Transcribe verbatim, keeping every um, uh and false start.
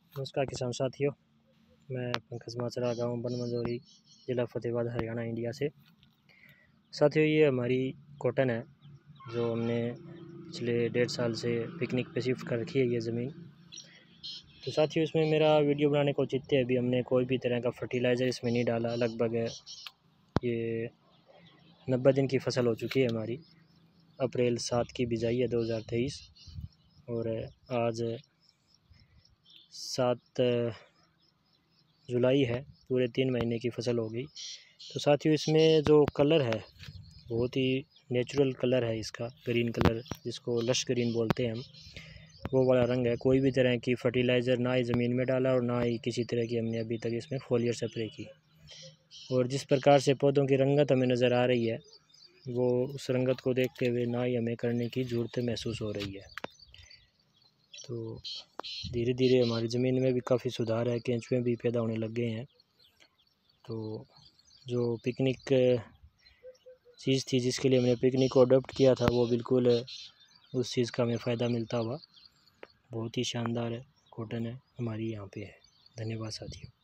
नमस्कार किसान साथियों, मैं पंकज माचरा, गाँव बन मंजोरी, ज़िला फतेहाबाद, हरियाणा, इंडिया से। साथियों, ये हमारी कॉटन है जो हमने पिछले डेढ़ साल से पिकनिक पे शिफ्ट कर रखी है ये ज़मीन। तो साथियों, इसमें मेरा वीडियो बनाने को औचित्य है, अभी हमने कोई भी तरह का फर्टिलाइज़र इसमें नहीं डाला। लगभग ये नब्बे दिन की फसल हो चुकी है हमारी। अप्रैल सात की बिजाई है दो हज़ार तेईस, और आज सात जुलाई है। पूरे तीन महीने की फसल हो गई। तो साथियों, इसमें जो कलर है बहुत ही नेचुरल कलर है इसका, ग्रीन कलर जिसको लश ग्रीन बोलते हैं हम, वो वाला रंग है। कोई भी तरह की फर्टिलाइज़र ना ही ज़मीन में डाला और ना ही किसी तरह की हमने अभी तक इसमें फोलियर स्प्रे की। और जिस प्रकार से पौधों की रंगत हमें नज़र आ रही है, वो उस रंगत को देखते हुए ना ही हमें करने की ज़रूरत महसूस हो रही है। तो धीरे धीरे हमारी ज़मीन में भी काफ़ी सुधार है, केंचुए भी पैदा होने लग गए हैं। तो जो पिकनिक चीज़ थी जिसके लिए हमने पिकनिक को अडॉप्ट किया था, वो बिल्कुल उस चीज़ का हमें फ़ायदा मिलता हुआ बहुत ही शानदार कॉटन है हमारी यहाँ पे है। धन्यवाद साथियों।